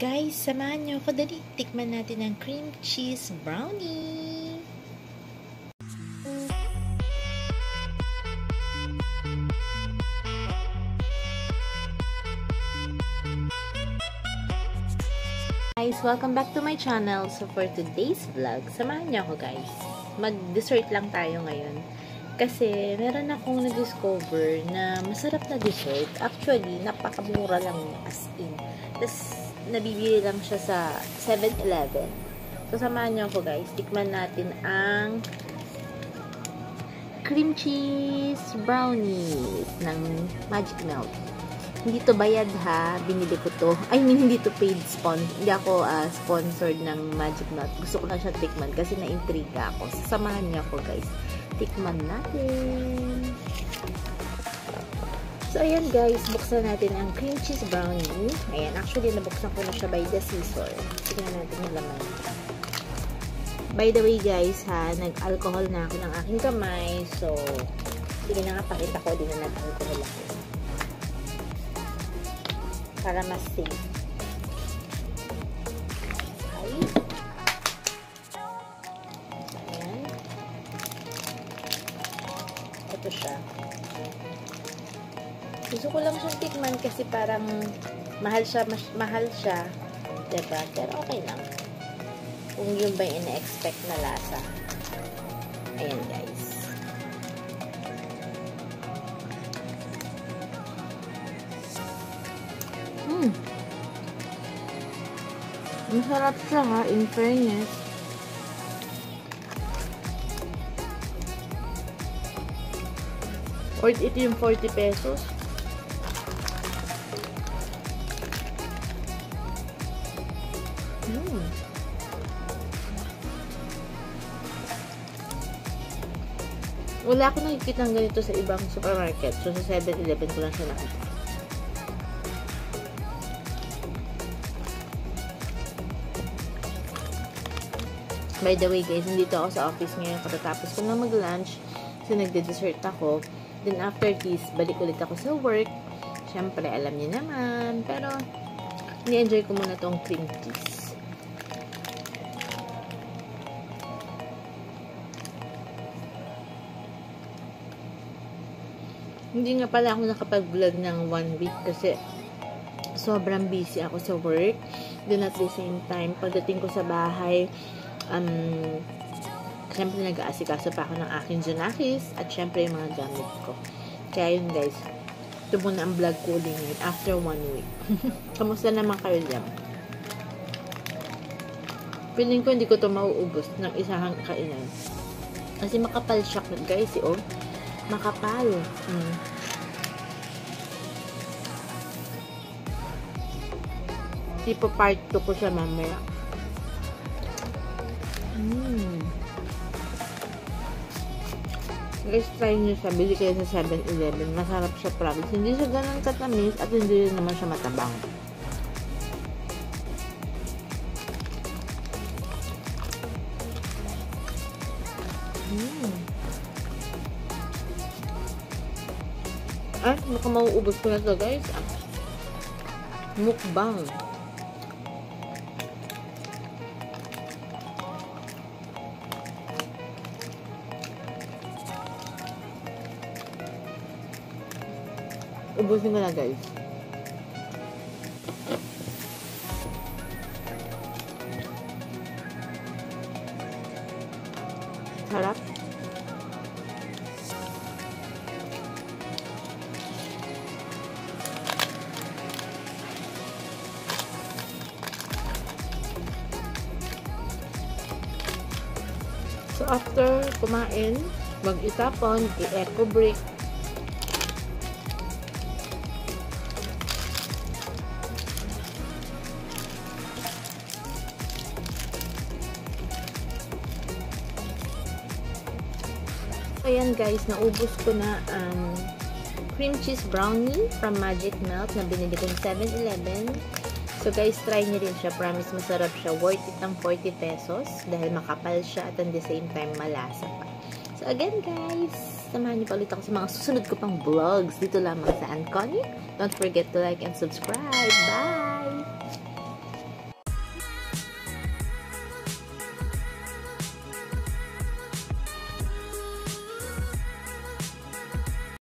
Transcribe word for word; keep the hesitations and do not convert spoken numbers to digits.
Guys, samahan nyo ako. Dali, tikman natin ang cream cheese brownie. Guys, welcome back to my channel. So for today's vlog, samahan nyo ako guys. Mag-dessert lang tayo ngayon. Kasi meron akong na-discover na masarap na dessert. Actually, napakamura lang as in. Tapos, nabibili lang siya sa seven eleven. So, samahan niyo ako guys. Tikman natin ang cream cheese brownies ng Magic Melt. Hindi to bayad ha. Binili ko to. I mean, hindi to paid sponsor. Hindi ako uh, sponsored ng Magic Melt. Gusto ko lang siya tikman kasi na-intriga ako. So, samahan niyo ako guys. Tikman natin. So, ayan guys, buksan natin ang cream cheese brownie. Ayan, actually, nabuksan ko na siya by the scissor. Tignan natin yung laman. By the way guys, ha, nag-alcohol na ako ng aking kamay. So, sige na nga, pakita ko din na nag-alcohol ako. Para mas safe. Okay. Ayan. Ito siya. Gusto ko lang siyang tikman kasi parang mahal siya, mas, mahal siya. Diba? Pero okay lang. Kung yun ba yung ina-expect na lasa. Ayan guys. Hmm. Masarap siya ha, in fairness. Or ito yung forty pesos. Hmm. Wala akong nakikita ng ganito sa ibang supermarket. So, sa seven eleven ko lang siya nakita. By the way guys, nandito ako sa office ngayon katatapos ko na mag-lunch. So, nagde-dessert ako. Then, after this, balik ulit ako sa work. Siyempre, alam niyo naman. Pero, ni-enjoy ko muna tong cream cheese. Hindi nga pala ako nakapag-vlog ng one week kasi sobrang busy ako sa work. Then at the same time, pagdating ko sa bahay, um, syempre nag-aasikaso pa ako ng aking junakis at syempre yung mga gamit ko. Kaya yun guys, ito muna ang vlog ko din yun after one week. Kamusta naman kayo dyan? Feeling ko hindi ko ito mauubos ng isang kainan. Kasi makapal siya guys, eh, oh. Makapal. Mm. Tipo part two ko siya mamaya. Mm. Guys, try nyo siya. Bili kayo sa seven eleven. Masarap siya, promise. Hindi siya ganun katamis at hindi naman siya matabang. Mm. Ah, baka mauubos ko na ito guys. Ah. Mukbang. Ubusin ko na guys. Sarap. So, after kumain, wag itapon, i-eco break. Ayan guys, naubos ko na ang um, cream cheese brownie from Magic Melt na binili ko sa seven eleven. So guys, try nyo rin siya. Promise masarap siya. Worth it ng forty pesos dahil makapal siya at at the same time malasa pa. So again guys, samahan niyo pa ulit ako sa mga susunod ko pang vlogs dito lamang sa Anconnie. Don't forget to like and subscribe. Bye!